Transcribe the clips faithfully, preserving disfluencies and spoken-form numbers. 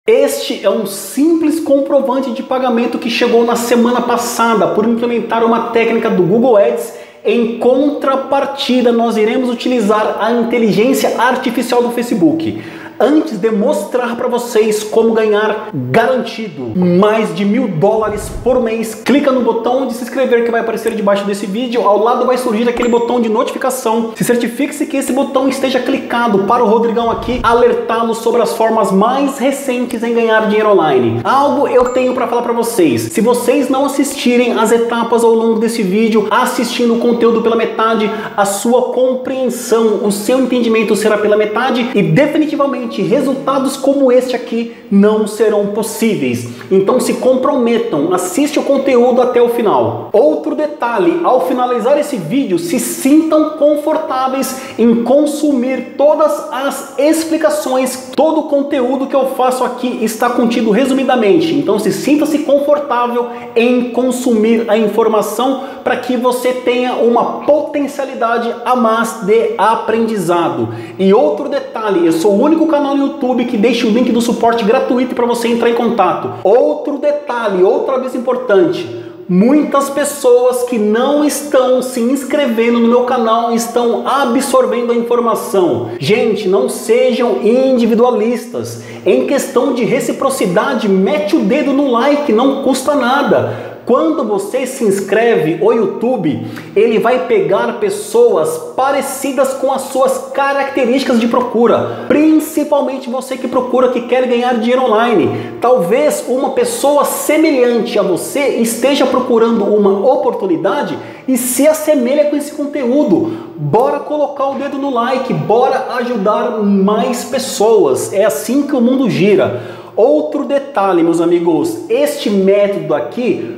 Este é um simples comprovante de pagamento que chegou na semana passada por implementar uma técnica do Google Ads. Em contrapartida, nós iremos utilizar a inteligência artificial do Facebook. Antes de mostrar para vocês como ganhar garantido mais de mil dólares por mês, clica no botão de se inscrever que vai aparecer debaixo desse vídeo. Ao lado vai surgir aquele botão de notificação. Se certifique-se que esse botão esteja clicado para o Rodrigão aqui alertá-lo sobre as formas mais recentes em ganhar dinheiro online. Algo eu tenho para falar para vocês. Se vocês não assistirem as etapas ao longo desse vídeo, assistindo o conteúdo pela metade, a sua compreensão, o seu entendimento será pela metade e definitivamente resultados como este aqui não serão possíveis. Então se comprometam, assiste o conteúdo até o final. Outro detalhe, ao finalizar esse vídeo, se sintam confortáveis em consumir todas as explicações. Todo o conteúdo que eu faço aqui está contido resumidamente. Então se sinta-se confortável em consumir a informação para que você tenha uma potencialidade a mais de aprendizado. E outro detalhe, eu sou o único canal no YouTube que deixa o link do suporte gratuito para você entrar em contato. Outro detalhe, outra vez importante, muitas pessoas que não estão se inscrevendo no meu canal estão absorvendo a informação. Gente, não sejam individualistas. Em questão de reciprocidade, mete o dedo no like, não custa nada. Quando você se inscreve, o YouTube, ele vai pegar pessoas parecidas com as suas características de procura. Principalmente você que procura, que quer ganhar dinheiro online. Talvez uma pessoa semelhante a você esteja procurando uma oportunidade e se assemelha com esse conteúdo. Bora colocar o dedo no like, bora ajudar mais pessoas. É assim que o mundo gira. Outro detalhe, meus amigos, este método aqui,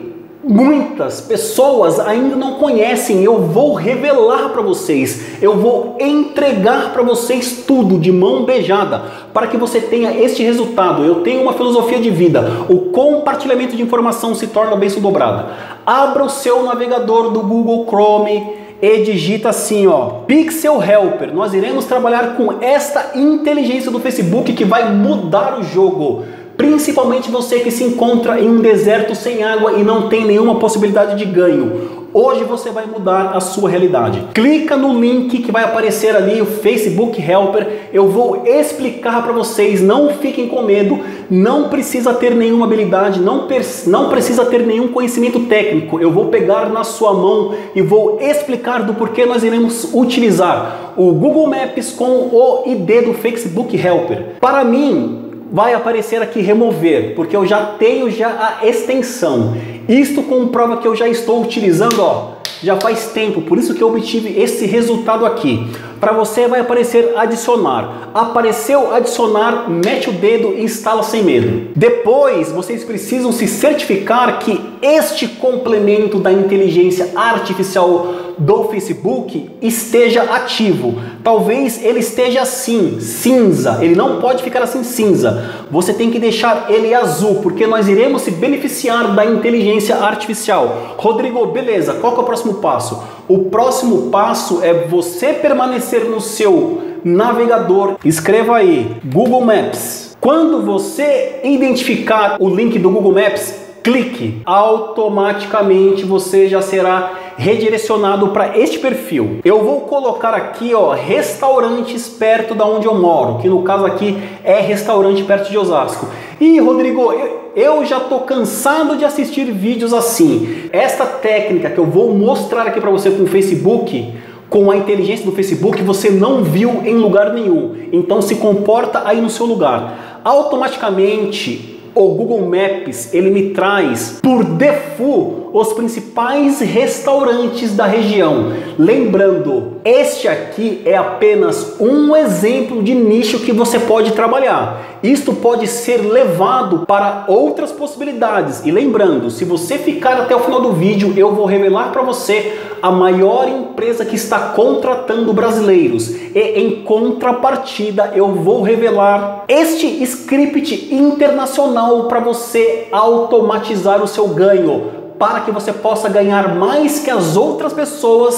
muitas pessoas ainda não conhecem. Eu vou revelar para vocês, eu vou entregar para vocês tudo de mão beijada para que você tenha este resultado. Eu tenho uma filosofia de vida: o compartilhamento de informação se torna bênção dobrada. Abra o seu navegador do Google Chrome e digita assim, ó, Pixel Helper. Nós iremos trabalhar com esta inteligência do Facebook que vai mudar o jogo. Principalmente você que se encontra em um deserto sem água e não tem nenhuma possibilidade de ganho. Hoje você vai mudar a sua realidade. Clica no link que vai aparecer ali, o Facebook Helper. Eu vou explicar para vocês, não fiquem com medo. Não precisa ter nenhuma habilidade, não, não precisa ter nenhum conhecimento técnico. Eu vou pegar na sua mão e vou explicar do porquê nós iremos utilizar o Google Maps com o I D do Facebook Helper. Para mim, vai aparecer aqui remover, porque eu já tenho já a extensão. Isto comprova que eu já estou utilizando, ó, já faz tempo, por isso que eu obtive esse resultado aqui. Para você vai aparecer adicionar. Apareceu adicionar, mete o dedo e instala sem medo. Depois vocês precisam se certificar que este complemento da inteligência artificial do Facebook esteja ativo. Talvez ele esteja assim, cinza. Ele não pode ficar assim cinza. Você tem que deixar ele azul, porque nós iremos se beneficiar da inteligência artificial. Rodrigo, beleza, qual que é o próximo passo? O próximo passo é você permanecer no seu navegador. Escreva aí, Google Maps. Quando você identificar o link do Google Maps, clique. Automaticamente você já será redirecionado para este perfil. Eu vou colocar aqui, ó, restaurantes perto da onde eu moro, que no caso aqui é restaurante perto de Osasco. E Rodrigo, eu, eu já tô cansado de assistir vídeos assim. Esta técnica que eu vou mostrar aqui para você com o Facebook, com a inteligência do Facebook, você não viu em lugar nenhum. Então se comporta aí no seu lugar. Automaticamente o Google Maps, ele me traz por default os principais restaurantes da região. Lembrando, este aqui é apenas um exemplo de nicho que você pode trabalhar. Isto pode ser levado para outras possibilidades. E lembrando, se você ficar até o final do vídeo, eu vou revelar para você a maior empresa que está contratando brasileiros. E em contrapartida, eu vou revelar este script internacional para você automatizar o seu ganho, para que você possa ganhar mais que as outras pessoas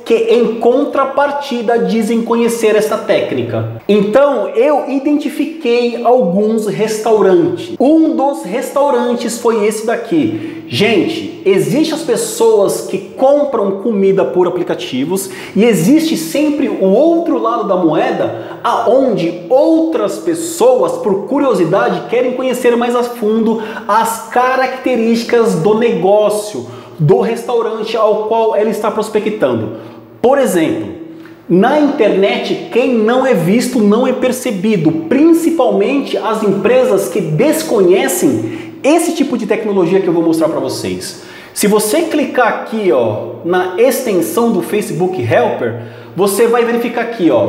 que em contrapartida dizem conhecer esta técnica. Então eu identifiquei alguns restaurantes. Um dos restaurantes foi esse daqui. Gente, existem as pessoas que compram comida por aplicativos e existe sempre o outro lado da moeda, aonde outras pessoas, por curiosidade, querem conhecer mais a fundo as características do negócio, do restaurante ao qual ela está prospectando. Por exemplo, na internet, quem não é visto não é percebido, principalmente as empresas que desconhecem esse tipo de tecnologia que eu vou mostrar para vocês. Se você clicar aqui, ó, na extensão do Facebook Helper, você vai verificar aqui, ó,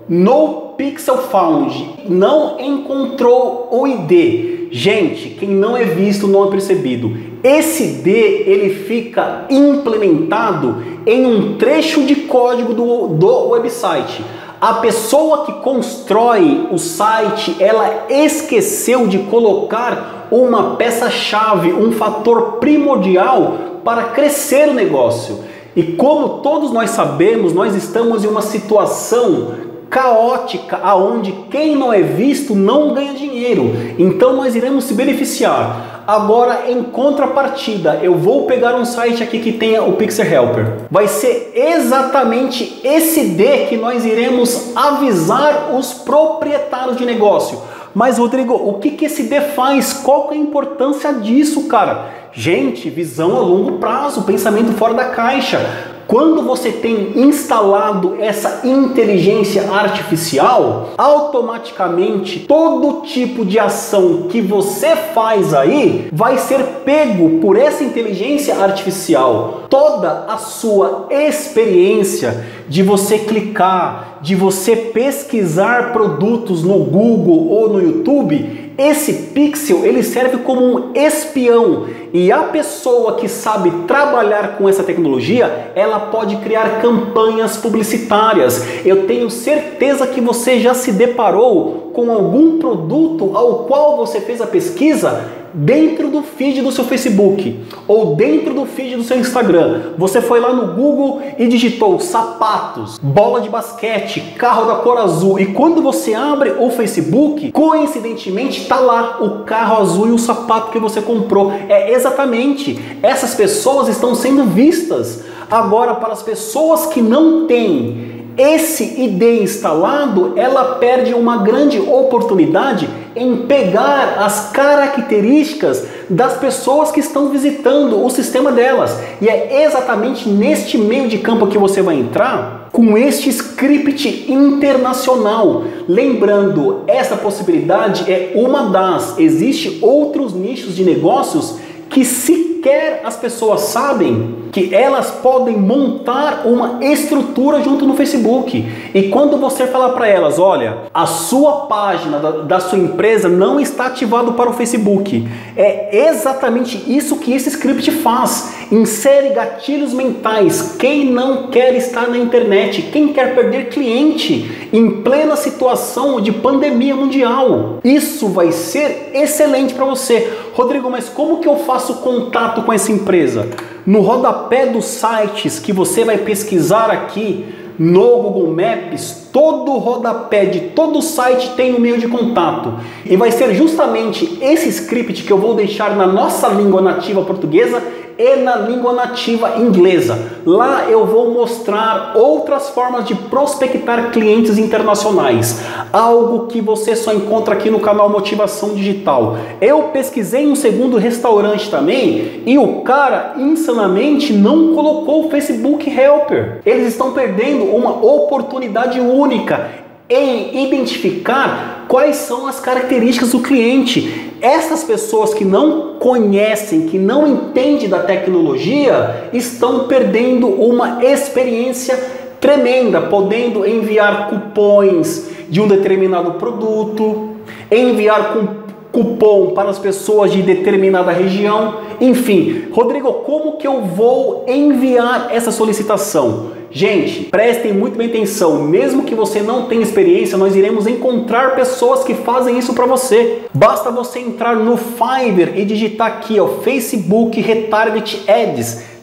No Pixel Found, não encontrou o I D. Gente, quem não é visto não é percebido. Esse I D ele fica implementado em um trecho de código do, do website. A pessoa que constrói o site, ela esqueceu de colocar uma peça-chave, um fator primordial para crescer o negócio. E como todos nós sabemos, nós estamos em uma situação caótica, aonde quem não é visto não ganha dinheiro. Então nós iremos se beneficiar. Agora, em contrapartida, eu vou pegar um site aqui que tenha o Pixel Helper. Vai ser exatamente esse I D que nós iremos avisar os proprietários de negócio. Mas, Rodrigo, o que que esse I D faz? Qual que é a importância disso, cara? Gente, visão a longo prazo, pensamento fora da caixa. Quando você tem instalado essa inteligência artificial, automaticamente todo tipo de ação que você faz aí vai ser pego por essa inteligência artificial. Toda a sua experiência de você clicar, de você pesquisar produtos no Google ou no YouTube, esse Pixel ele serve como um espião, e a pessoa que sabe trabalhar com essa tecnologia, ela pode criar campanhas publicitárias. Eu tenho certeza que você já se deparou com algum produto ao qual você fez a pesquisa dentro do feed do seu Facebook ou dentro do feed do seu Instagram. Você foi lá no Google e digitou sapatos, bola de basquete, carro da cor azul, e quando você abre o Facebook, coincidentemente está lá o carro azul e o sapato que você comprou. É exatamente, essas pessoas estão sendo vistas. Agora, para as pessoas que não têm esse I D instalado, ela perde uma grande oportunidade em pegar as características das pessoas que estão visitando o sistema delas. E é exatamente neste meio de campo que você vai entrar com este script internacional. Lembrando, essa possibilidade é uma das. Existem outros nichos de negócios que sequer as pessoas sabem que elas podem montar uma estrutura junto no Facebook. E quando você falar para elas, olha, a sua página da, da sua empresa não está ativado para o Facebook, é exatamente isso que esse script faz. Insere gatilhos mentais. Quem não quer estar na internet? Quem quer perder cliente em plena situação de pandemia mundial? Isso vai ser excelente para você. Rodrigo, mas como que eu faço contato com essa empresa? No rodapé dos sites que você vai pesquisar aqui no Google Maps, todo o rodapé de todo o site tem um meio de contato. E vai ser justamente esse script que eu vou deixar na nossa língua nativa portuguesa e na língua nativa inglesa. Lá eu vou mostrar outras formas de prospectar clientes internacionais, algo que você só encontra aqui no canal Motivação Digital. Eu pesquisei um segundo restaurante também e o cara insanamente não colocou o Facebook Helper. Eles estão perdendo uma oportunidade única em identificar quais são as características do cliente. Essas pessoas que não conhecem, que não entendem da tecnologia, estão perdendo uma experiência tremenda, podendo enviar cupons de um determinado produto, enviar cupons cupom para as pessoas de determinada região, enfim. Rodrigo, como que eu vou enviar essa solicitação? Gente, prestem muito bem atenção, mesmo que você não tenha experiência, nós iremos encontrar pessoas que fazem isso para você. Basta você entrar no Fiverr e digitar aqui, ó, Facebook Retarget Ads.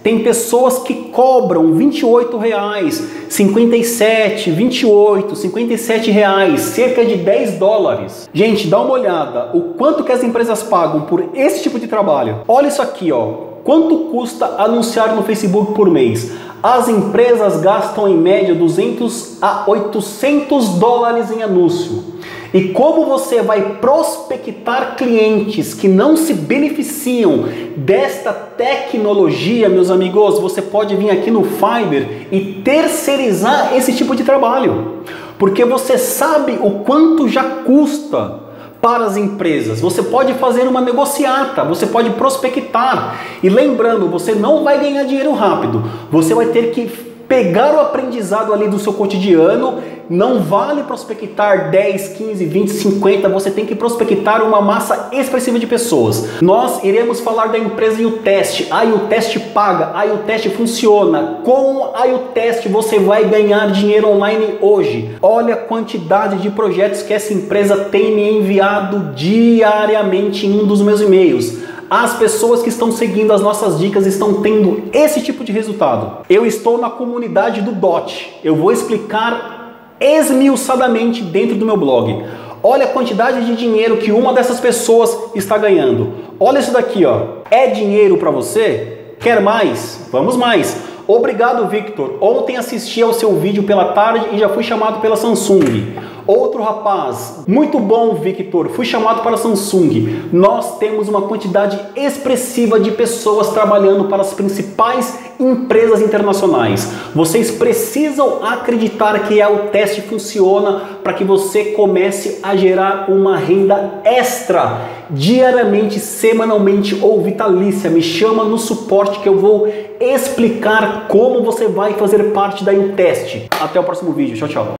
Tem pessoas que cobram vinte e oito reais, cinquenta e sete, vinte e oito, cinquenta e sete reais, cerca de dez dólares. Gente, dá uma olhada o quanto que as empresas pagam por esse tipo de trabalho. Olha isso aqui, ó. Quanto custa anunciar no Facebook por mês? As empresas gastam em média duzentos a oitocentos dólares em anúncio. E como você vai prospectar clientes que não se beneficiam desta tecnologia, meus amigos, você pode vir aqui no Fiverr e terceirizar esse tipo de trabalho. Porque você sabe o quanto já custa para as empresas. Você pode fazer uma negociata, você pode prospectar. E lembrando, você não vai ganhar dinheiro rápido. Você vai ter que pegar o aprendizado ali do seu cotidiano. Não vale prospectar dez, quinze, vinte, cinquenta, você tem que prospectar uma massa expressiva de pessoas. Nós iremos falar da empresa YouTest. A YouTest paga, a YouTest funciona. Com a YouTest você vai ganhar dinheiro online hoje. Olha a quantidade de projetos que essa empresa tem me enviado diariamente em um dos meus e-mails. As pessoas que estão seguindo as nossas dicas estão tendo esse tipo de resultado. Eu estou na comunidade do D O T. Eu vou explicar esmiuçadamente dentro do meu blog. Olha a quantidade de dinheiro que uma dessas pessoas está ganhando. Olha isso daqui, ó. É dinheiro para você? Quer mais? Vamos mais. Obrigado, Victor. Ontem assisti ao seu vídeo pela tarde e já fui chamado pela Samsung. Outro rapaz, muito bom, Victor, fui chamado para a Samsung. Nós temos uma quantidade expressiva de pessoas trabalhando para as principais empresas internacionais. Vocês precisam acreditar que a YouTest funciona para que você comece a gerar uma renda extra, diariamente, semanalmente ou vitalícia. Me chama no suporte que eu vou explicar como você vai fazer parte da YouTest. Até o próximo vídeo. Tchau, tchau.